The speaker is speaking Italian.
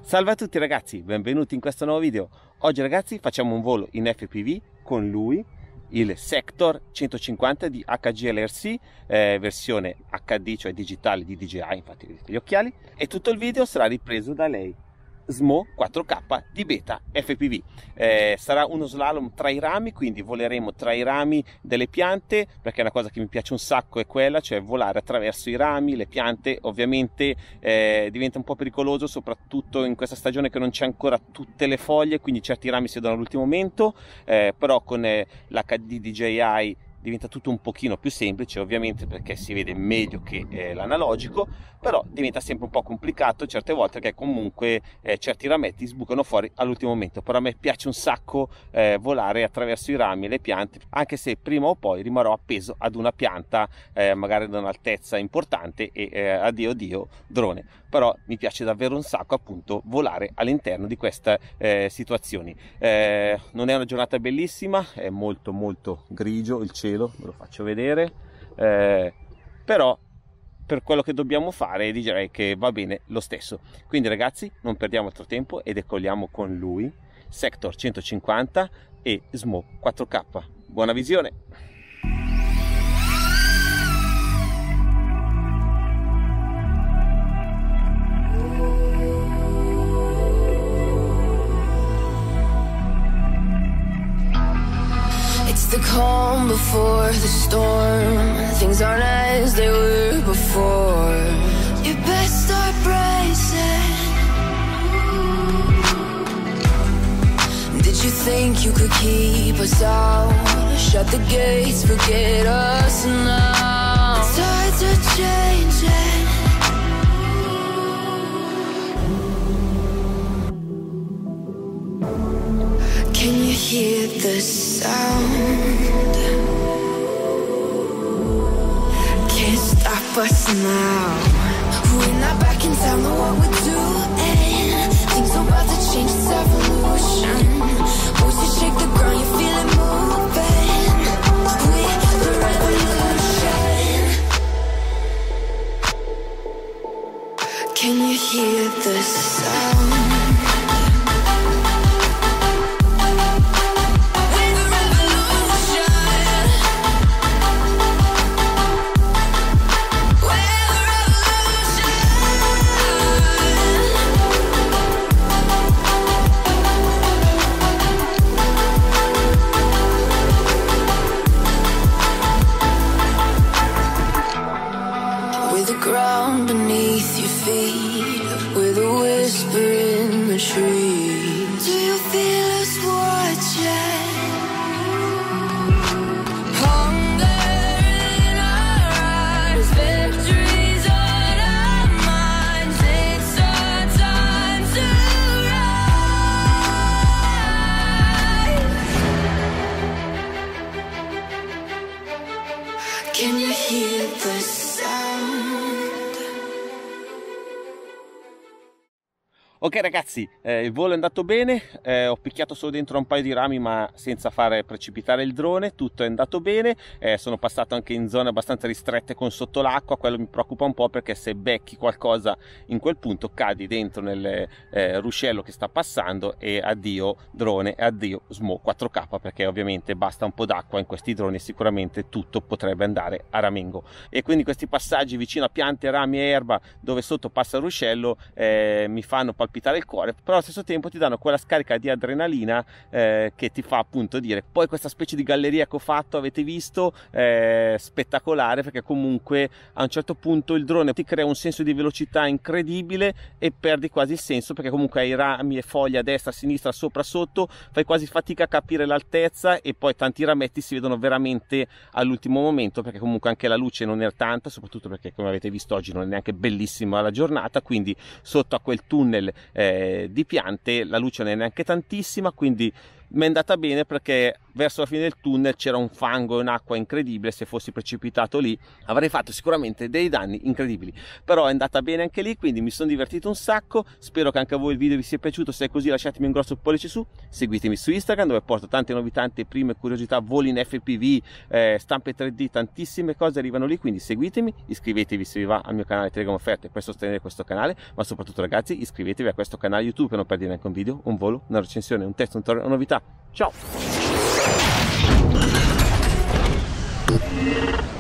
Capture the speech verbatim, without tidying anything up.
Salve a tutti ragazzi, benvenuti in questo nuovo video. Oggi ragazzi facciamo un volo in F P V con lui, il Sector centocinquanta di H G L R C, eh, versione H D, cioè digitale di D J I, infatti vedete gli occhiali, e tutto il video sarà ripreso da lei, S M O quattro K di Beta F P V. Eh, sarà uno slalom tra i rami, quindi voleremo tra i rami delle piante, perché è una cosa che mi piace un sacco, è quella, cioè volare attraverso i rami, le piante. Ovviamente eh, diventa un po' pericoloso, soprattutto in questa stagione che non c'è ancora tutte le foglie, quindi certi rami si vedono all'ultimo momento, eh, però con eh, l'H D D J I diventa tutto un pochino più semplice, ovviamente perché si vede meglio che eh, l'analogico, però diventa sempre un po' complicato certe volte, che comunque eh, certi rametti sbucano fuori all'ultimo momento. Però a me piace un sacco eh, volare attraverso i rami e le piante, anche se prima o poi rimarrò appeso ad una pianta eh, magari da un'altezza importante e eh, addio Dio drone. Però mi piace davvero un sacco appunto volare all'interno di queste eh, situazioni. Eh, non è una giornata bellissima, è molto molto grigio il cielo, ve lo faccio vedere, eh, però per quello che dobbiamo fare direi che va bene lo stesso. Quindi ragazzi, non perdiamo altro tempo e decolliamo con lui, Sector centocinquanta e S M O quattro K. Buona visione! The calm before the storm, things aren't as they were before. You best start bracing. Did you think you could keep us out? Shut the gates, forget us now. The tides are changing. Can you hear the sound? Can't stop us now. We're not back in town, know what we're doing. Things are about to change, it's evolution. Voices shake the ground, you feel it moving. We're the revolution. Can you hear the sound? Ground beneath your feet, with a whisper in the trees. Do you feel us watching? Hunger in our eyes, victories on our minds. It's our time to rise. Can you hear the sound? Ok ragazzi, eh, il volo è andato bene, eh, ho picchiato solo dentro un paio di rami ma senza fare precipitare il drone, tutto è andato bene, eh, sono passato anche in zone abbastanza ristrette con sotto l'acqua. Quello mi preoccupa un po' perché se becchi qualcosa in quel punto cadi dentro nel eh, ruscello che sta passando e addio drone e addio S M O quattro K, perché ovviamente basta un po' d'acqua in questi droni e sicuramente tutto potrebbe andare a ramengo. E quindi questi passaggi vicino a piante, rami e erba dove sotto passa il ruscello eh, mi fanno palpitare il cuore, però allo stesso tempo ti danno quella scarica di adrenalina eh, che ti fa appunto dire, poi questa specie di galleria che ho fatto, avete visto, eh, spettacolare, perché comunque a un certo punto il drone ti crea un senso di velocità incredibile e perdi quasi il senso, perché comunque hai rami e foglie a destra, a sinistra, sopra, sotto, fai quasi fatica a capire l'altezza e poi tanti rametti si vedono veramente all'ultimo momento, perché comunque anche la luce non è tanta, soprattutto perché come avete visto oggi non è neanche bellissima la giornata, quindi sotto a quel tunnel eh, di piante la luce non è neanche tantissima, quindi mi è andata bene perché verso la fine del tunnel c'era un fango e un'acqua incredibile. Se fossi precipitato lì avrei fatto sicuramente dei danni incredibili, però è andata bene anche lì, quindi mi sono divertito un sacco. Spero che anche a voi il video vi sia piaciuto. Se è così lasciatemi un grosso pollice su, seguitemi su Instagram dove porto tante novità, tante prime curiosità, voli in F P V, eh, stampe tre D, tantissime cose arrivano lì, quindi seguitemi, iscrivetevi se vi va al mio canale Telegram Offerte per sostenere questo canale, ma soprattutto ragazzi iscrivetevi a questo canale YouTube per non perdere neanche un video, un volo, una recensione, un testo, un tutorial, una novità. Ciao!